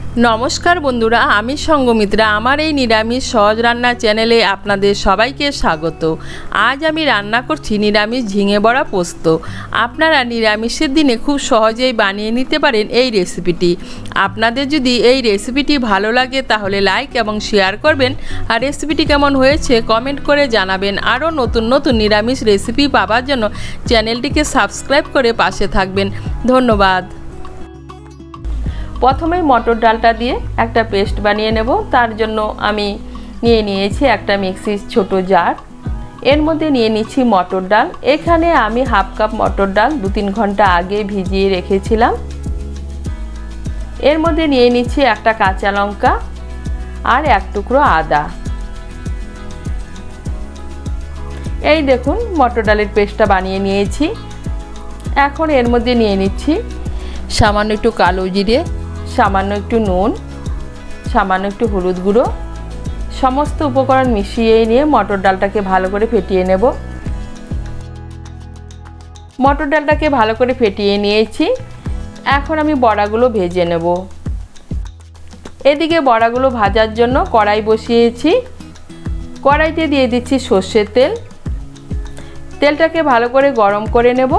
नमस्कार बंधुरा आमी संगमित्रा आमार এই নিরামিষ সহজ রান্না চ্যানেলে আপনাদের সবাইকে স্বাগত। আজ আমি রান্না করছি নিরামিষ ঝিঙে বড়া পোস্ত। আপনারা নিরামিষের দিনে খুব সহজেই বানিয়ে নিতে পারেন এই রেসিপিটি। আপনাদের যদি এই রেসিপিটি ভালো লাগে তাহলে লাইক এবং শেয়ার করবেন, আর রেসিপিটি কেমন হয়েছে কমেন্ট করে জানাবেন। আরও নতুন নতুন নিরামিষ রেসিপি পাওয়ার জন্য চ্যানেলটিকে সাবস্ক্রাইব করে পাশে থাকবেন। ধন্যবাদ। प्रथमे मटर डालटा दिए एक पेस्ट बनिए नेब। तार जन्य आमी निये नियेछि एक मिक्सिर छोटो जार। एर मध्य निये निচ্ছি मटर डाल। एखाने आमी हाफ कप मटर डाल 2-3 घंटा आगे भिजिए रेखेछिलाम। एर मध्य निये निচ্ছি एक काँचा लंका और एक टुकरो आदा। এই দেখুন मटर डालेर पेस्टटा बानिয়ে নিয়েছি। এখন एर मध्य निये निচ্ছি सामान्य एकटु कालो जिरे, सामान्य एकटु नुन, सामान्य एकटु हलुद गुঁড়ো। समस्त उपकरण मिशिए निয়ে मटर डालटाके भालो करे फेटिए नेब। मटर डालटाके भालो करे फेटिए निয়েছি। এখন আমি বড়াগুলো ভেজে নেব। এদিকে বড়াগুলো ভাজার জন্য কড়াই বসিয়েছি। কড়াইতে দিয়ে দিচ্ছি সরষের তেল। তেলটাকে ভালো করে গরম করে নেব।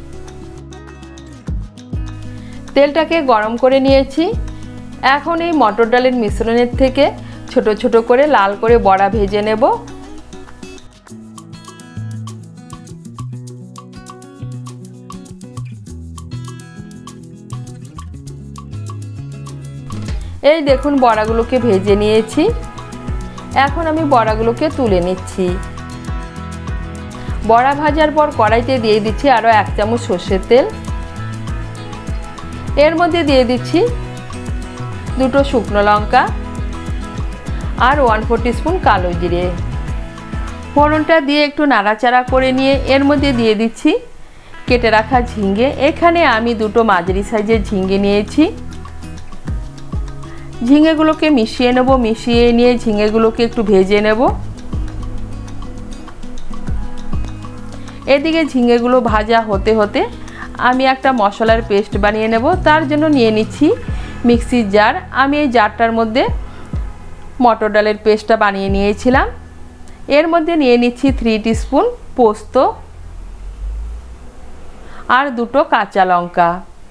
তেলটাকে গরম করে নিয়েছি। এখন এই মটর ডালের মিশ্রণের থেকে ছোট ছোট করে লাল করে বড়া ভেজে নেব। এই দেখুন বড়াগুলোকে ভেজে নিয়েছি। এখন আমি বড়াগুলোকে তুলে নিচ্ছি। বড়া ভাজার পর কড়াইতে দিয়ে দিচ্ছি আরও 1 চামচ সরষের তেল। एर मध्य दिए दिচ্ছি 2টো শুকনো লঙ্কা और 1/4 टीस्पून कालो जिरे। फोड़नটা দিয়ে একটু নাড়াচাড়া করে নিয়ে এর মধ্যে দিয়ে দিচ্ছি কেটে রাখা ঝিঙে। এখানে আমি 2টো মাঝারি সাইজের ঝিঙে নিয়েছি। ঝিঙেগুলোকে মিশিয়ে নেব। মিশিয়ে নিয়ে ঝিঙেগুলোকে একটু ভেজে নেব। এদিকে ঝিঙেগুলো ভাজা হতে হতে আমি একটা মশলার পেস্ট বানিয়ে নেব। তার জন্য নিয়ে নিচ্ছি মিক্সির জার। আমি এই জারটার মধ্যে মটর ডালের পেস্টটা বানিয়ে নিয়েছিলাম। এর মধ্যে নিয়ে নিচ্ছি 3 টিস্পুন পোস্ত আর 2টো কাঁচা লঙ্কা।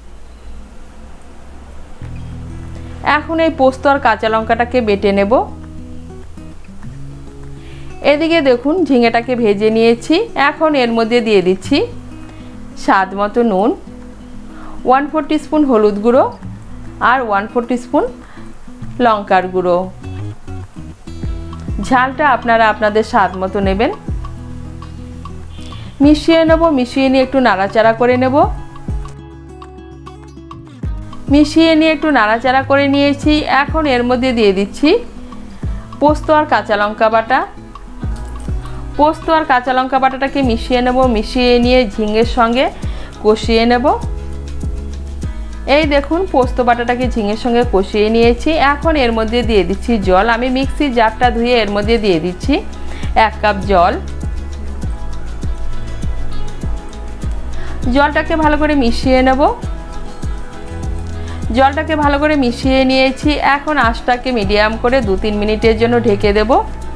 এখন এই পোস্ত আর কাঁচা লঙ্কাটাকে বেটে নেব। এদিকে দেখুন ঝিঙেটাকে ভেজে নিয়েছি। এখন এর মধ্যে দিয়ে দিচ্ছি স্বাদ মতো নুন, 1/4 टीस्पून हलुद गुঁড়ো और 1/4 टीस्पून लंकार गुঁড়ো। झालटा आपनारा आपनादेर स्वाद मतो नेबेन। मिशिए नेब। मिशिए निয়ে একটু নাড়াচাড়া করে নেব। মিশিয়ে নিয়ে একটু নাড়াচাড়া করে নিয়েছি। এখন এর মধ্যে দিয়ে দিচ্ছি পোস্ত আর কাঁচা লঙ্কা বাটা। পোস্ত আর কাঁচা লঙ্কা বাটাটাকে মিশিয়ে নেব। মিশিয়ে নিয়ে ঝিঙের সঙ্গে কষিয়ে নেব। এই দেখুন পোস্ত বাটাটাকে ঝিঙের সঙ্গে কষিয়ে নিয়েছি। এখন এর মধ্যে দিয়ে দিচ্ছি জল। আমি মিক্সির জারটা ধুয়ে এর মধ্যে দিয়ে দিচ্ছি 1 কাপ জল। জলটাকে ভালো করে মিশিয়ে নেব। জলটাকে ভালো করে মিশিয়ে নিয়েছি। এখন আঁচটাকে মিডিয়াম করে 2-3 মিনিটের জন্য ঢেকে দেব।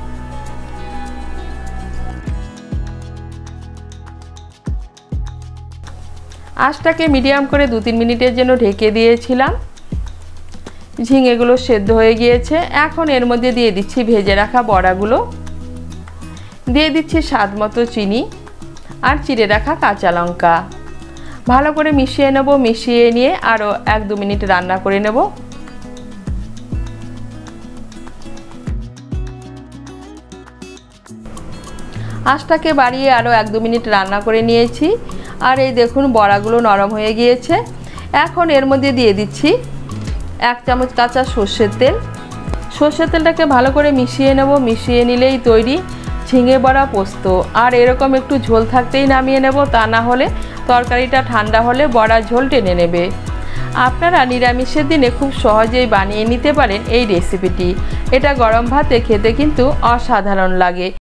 আঁচটাকে মিডিয়াম করে 2-3 মিনিটের জন্য ঢেকে দিয়েছিলাম। ঝিঙেগুলো সেদ্ধ হয়ে গিয়েছে। এখন এর মধ্যে দিয়ে দিচ্ছি ভেজে রাখা বড়াগুলো। দিয়ে দিচ্ছি স্বাদ মতো চিনি আর চিড়ে রাখা কাঁচা লঙ্কা। ভালো করে মিশিয়ে নেব। মিশিয়ে নিয়ে আরও 1-2 মিনিট রান্না করে নেব। আঁচটাকে বাড়িয়ে আরও 1-2 মিনিট রান্না করে নিয়েছি। আর এই দেখুন বড়াগুলো নরম হয়ে গিয়েছে। এখন এর মধ্যে দিয়ে দিচ্ছি 1 চামচ কাঁচা সরষের তেল। সরষের তেলটাকে ভালো করে মিশিয়ে নেব। মিশিয়ে নিলেই তৈরি ঝিঙে বড়া পোস্ত। আর এরকম একটু ঝোল থাকতেই নামিয়ে নেব, তা না হলে তরকারিটা ঠান্ডা হলে বড়া ঝোল টেনে নেবে। আপনারা নিরামিষের দিনে খুব সহজেই বানিয়ে নিতে পারেন এই রেসিপিটি। এটা গরম ভাতে খেতে কিন্তু অসাধারণ লাগে।